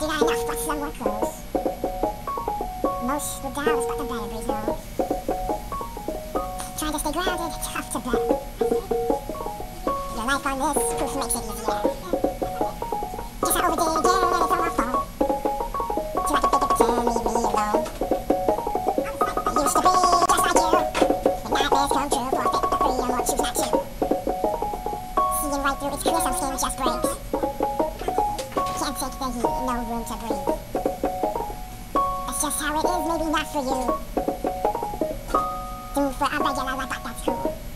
got enough but some more clothes. Most the dollars but the better breeze knows. Trying to stay grounded, tough to bear. Your life on this proof makes it easier. Guess I overdid it again and it's all my fault. Too I can fake it pretend, leave me alone. Used to be just like you. When nightmares come true, forfeit the freedom or choose not to. Seeing right through, it's clear some skin just breaks. Can't take the heat, no room to breathe. That's just how it is, maybe not for you. Doomed for a regular life, but that's cool.